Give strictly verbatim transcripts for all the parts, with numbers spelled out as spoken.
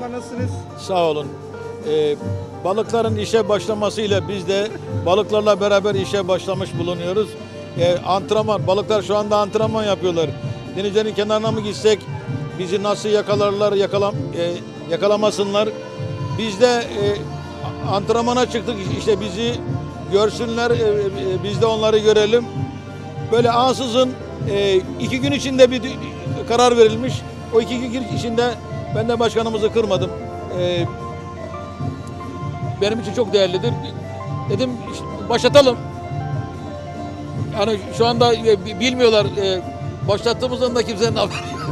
merhabalar, nasılsınız? Sağ olun. Ee, balıkların işe başlamasıyla biz de balıklarla beraber işe başlamış bulunuyoruz. Ee, antrenman, balıklar şu anda antrenman yapıyorlar. Denizlerin kenarına mı gitsek bizi nasıl yakalarlar, yakalam, e, yakalamasınlar. Biz de e, antrenmana çıktık, işte bizi görsünler, e, e, biz de onları görelim. Böyle ansızın e, iki gün içinde bir karar verilmiş. O iki gün içinde ben de başkanımızı kırmadım. E, benim için çok değerlidir. Dedim işte, başlatalım. Yani şu anda e, bilmiyorlar. E, başlattığımızdan da kimsenin haberi yok.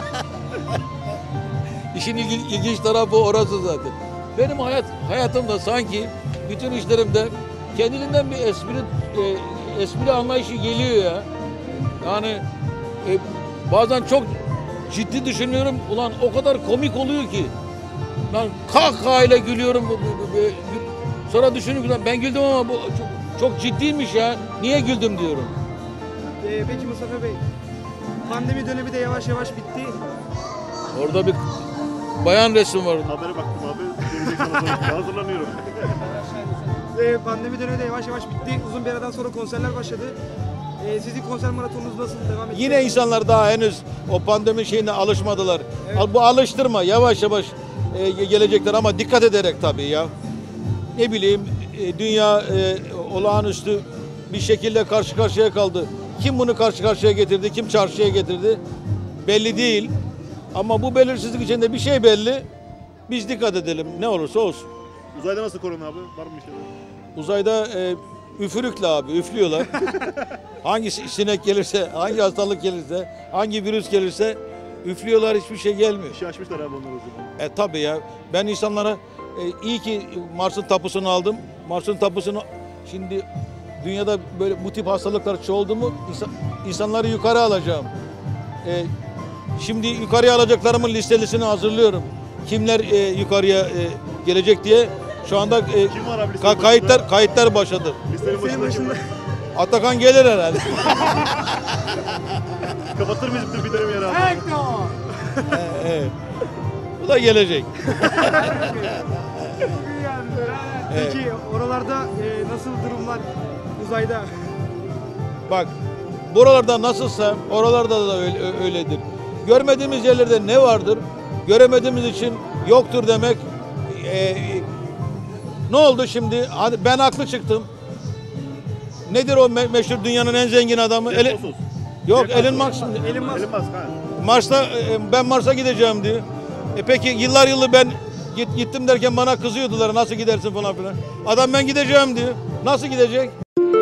İşin ilginç, ilginç tarafı orası zaten. Benim hayat hayatımda sanki bütün işlerimde kendiliğinden bir espri e, espri anlayışı geliyor ya. Yani e, bazen çok ciddi düşünüyorum. Ulan o kadar komik oluyor ki. Ben kahkahayla gülüyorum. Sonra düşünüyorum ben güldüm ama bu çok, çok ciddiymiş ya. Niye güldüm diyorum. Ee, peki Mustafa Bey, pandemi dönemi de yavaş yavaş bitti. Orada bir bayan resim var. Habere baktım abi. Gelecek sana hazırlanıyorum. Ee, pandemi dönemi de yavaş yavaş bitti. Uzun bir aradan sonra konserler başladı. Ee, sizin konser maratonunuz nasıl devam ediyor? Yine insanlar daha henüz o pandemi şeyine alışmadılar. Evet. Bu alıştırma yavaş yavaş e, gelecekler ama dikkat ederek tabii ya. Ne bileyim e, dünya e, olağanüstü bir şekilde karşı karşıya kaldı. Kim bunu karşı karşıya getirdi, kim çarşıya getirdi belli değil. Ama bu belirsizlik içinde bir şey belli. Biz dikkat edelim ne olursa olsun. Uzayda nasıl korona abi? Var mı işte? Uzayda e, üfürükle abi üflüyorlar. Hangi sinek gelirse, hangi hastalık gelirse, hangi virüs gelirse üflüyorlar, hiçbir şey gelmiyor. İşi açmışlar abi onlar o zaman. E tabii ya. Ben insanlara e, iyi ki Mars'ın tapusunu aldım. Mars'ın tapusunu şimdi dünyada böyle bu tip hastalıklar çoğaldı mu insan, insanları yukarı alacağım. E, şimdi yukarıya alacaklarımın listesini hazırlıyorum. Kimler e, yukarıya e, gelecek diye şu anda e, Kim var abi listenin kayıtlar başında? kayıtlar başladı. Listenin başında kim var? Atakan gelir herhalde. Kapatır mıyız bir dönem yer abi? Evet. Bu da gelecek. Peki oralarda e, nasıl durumlar uzayda? Bak, buralarda nasılsa oralarda da öyle, öyledir. Görmediğimiz yerlerde ne vardır? Göremediğimiz için yoktur demek. Ee, ne oldu şimdi? Hadi ben haklı çıktım. Nedir o me meşhur dünyanın en zengin adamı? Ele Yok, Elon Musk. Elon Musk. Elon Musk ha. Mars'ta e, ben Mars'a gideceğim diyor. E peki yıllar yılı ben git, gittim derken bana kızıyordular. Nasıl gidersin falan filan. Adam ben gideceğim diyor. Nasıl gidecek?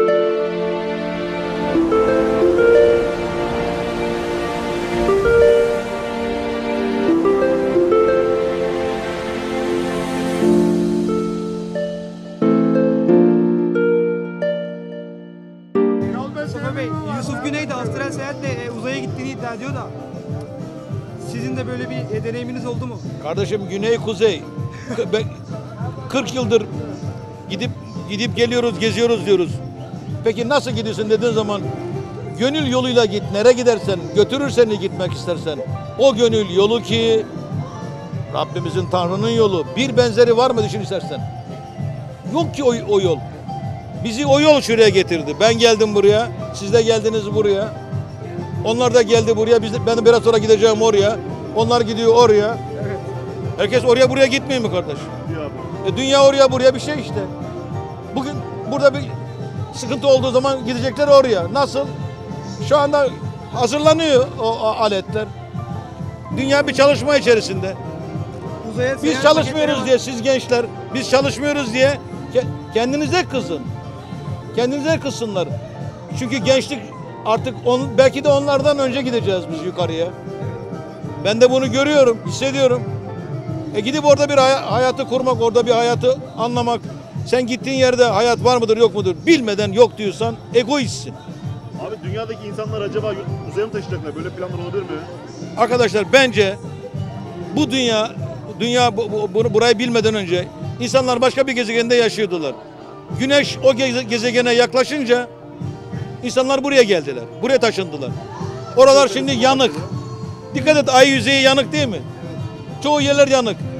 Mustafa Bey, Yusuf Güney de astral seyahatle e, uzaya gittiğini iddia ediyor da. Sizin de böyle bir e, deneyiminiz oldu mu? Kardeşim güney kuzey. Ben kırk yıldır gidip gidip geliyoruz, geziyoruz diyoruz. Peki nasıl gidiyorsun dediğin zaman gönül yoluyla git. Nereye gidersen, götürür seni gitmek istersen. O gönül yolu ki Rabbimizin, Tanrı'nın yolu. Bir benzeri var mı düşün istersen. Yok ki o, o yol. Bizi o yol şuraya getirdi. Ben geldim buraya, siz de geldiniz buraya. Onlar da geldi buraya, biz de, ben de biraz sonra gideceğim oraya. Onlar gidiyor oraya. Evet. Herkes oraya buraya gitmiyor mu kardeş? Diyor abi. E, dünya oraya buraya bir şey işte. Bugün burada bir sıkıntı olduğu zaman gidecekler oraya. Nasıl? Şu anda hazırlanıyor o, o aletler. Dünya bir çalışma içerisinde. Uzaya Biz seyahat çalışmıyoruz paketleri diye var. siz gençler, biz çalışmıyoruz diye ke- kendinize kızın. Kendinize kızsınlar. Çünkü gençlik artık on, belki de onlardan önce gideceğiz biz yukarıya. Ben de bunu görüyorum, hissediyorum. E gidip orada bir hay- hayatı kurmak, orada bir hayatı anlamak. Sen gittiğin yerde hayat var mıdır yok mudur bilmeden yok diyorsan egoistsin. Abi dünyadaki insanlar acaba uzaya mı taşıyacaklar? Böyle planlar olabilir mi? Arkadaşlar bence bu dünya, dünya bu, bu- bunu burayı bilmeden önce insanlar başka bir gezegende yaşıyordular. Güneş o geze- gezegene yaklaşınca insanlar buraya geldiler, buraya taşındılar. Oralar şimdi yanık. Dikkat et, ay yüzeyi yanık değil mi? Çoğu yerler yanık.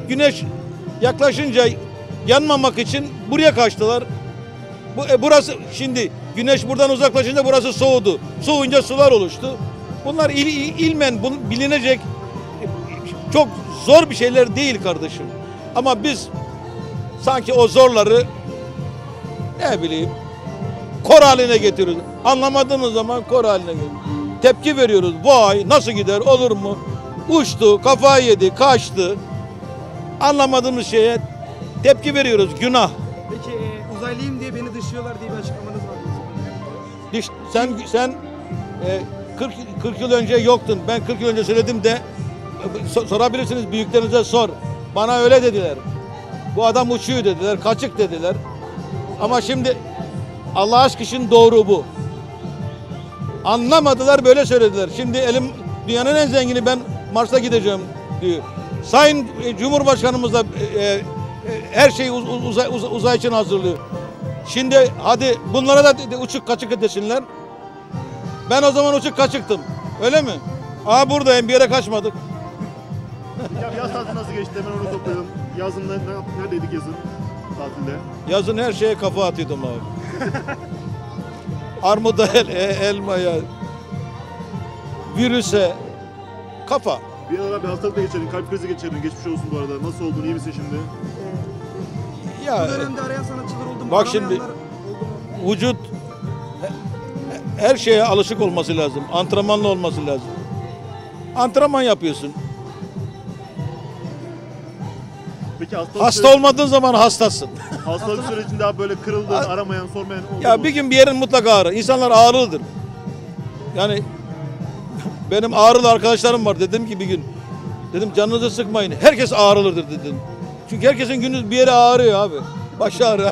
güneş yaklaşınca yanmamak için buraya kaçtılar. Bu, e, burası şimdi güneş buradan uzaklaşınca burası soğudu. Soğuyunca sular oluştu. Bunlar il, il- ilmen bun, bilinecek e, çok zor bir şeyler değil kardeşim. Ama biz sanki o zorları ne bileyim kor haline getiriyoruz. Anlamadığımız zaman kor haline getiriyoruz. Tepki veriyoruz. Vay nasıl gider olur mu? Uçtu, kafayı yedi, kaçtı. Anlamadığımız şeye tepki veriyoruz. Günah. Peki e, uzaylıyım diye beni dışlıyorlar diye bir açıklamanız var. Diş- Sen sen e, kırk kırk yıl önce yoktun. Ben kırk yıl önce söyledim de e, so- sorabilirsiniz büyüklerinize sor. Bana öyle dediler. Bu adam uçuyor dediler, kaçık dediler. Ama şimdi Allah aşkı için doğru bu. Anlamadılar böyle söylediler. Şimdi elim dünyanın en zengini ben Mars'a gideceğim diyor. Sayın e, Cumhurbaşkanımız da e, e, her şeyi uz- uz- uzay, uz- uzay için hazırlıyor. Şimdi hadi bunlara da de- de uçuk kaçık desinler. Ben o zaman uçuk kaçıktım. Öyle mi? Aa buradayım bir yere kaçmadık. Ya, yaz tatili nasıl geçti? Hemen onu toplayalım. Yazın ne, ne- neredeydik yazın tatilde? Yazın her şeye kafa atıyordum abi. Armuda, el, e- elmaya, virüse, kafa. Bir ara bir hastalıkla geçirdin, kalp krizi geçirdin. Geçmiş olsun bu arada. Nasıl oldun? İyi misin şimdi? Ya Bu dönemde arayan sanatçılar oldu mu? Bak şimdi- Aramayanlar oldu mu? vücut her şeye alışık olması lazım. Antrenmanlı olması lazım. Antrenman yapıyorsun. Peki hastalık, Hasta süreci- olmadığın zaman hastasın. hastalık sürecinde abi böyle kırıldın, aramayan, sormayan oldu Ya mu? bir gün bir yerin mutlaka ağrı. İnsanlar ağrılıdır. Yani benim ağrılı arkadaşlarım var. Dedim ki bir gün dedim canınızı sıkmayın. Herkes ağrılıdır dedim. Çünkü herkesin gündüz bir yere ağrıyor abi. Başı ağrıyor.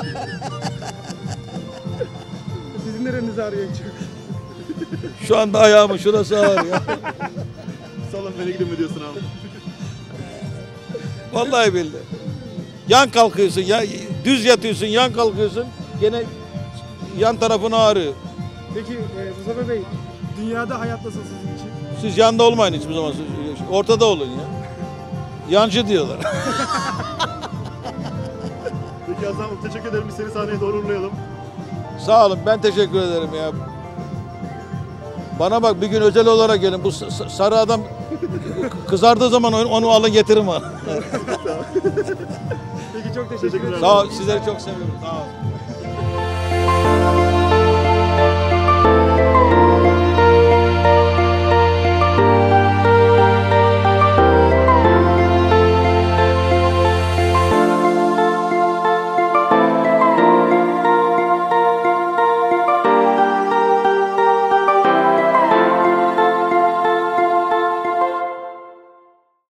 Sizin nereniz ağrıyor en çok? Şu anda ayağımın şurası ağrıyor. Salın beni gidin mi diyorsun abi? Vallahi billahi. Yan kalkıyorsun, ya, düz yatıyorsun, yan kalkıyorsun. Gene yan tarafın ağrıyor. Peki e, Mustafa Bey, dünyada hayat nasıl sizin için? Siz yanda olmayın hiçbir zaman. Siz ortada olun ya. Yancı diyorlar. Peki Hasan abi teşekkür ederim. Biz seni sahneye doğru uğurlayalım. Sağ olun, ben teşekkür ederim ya. Bana bak bir gün özel olarak gelin. Bu s- s- sarı adam kızardığı zaman onu, onu alın getirin bana. Peki çok teşekkür Teşekkürler. ederim. Sağ ol, sizleri çok seviyorum. Sağ ol.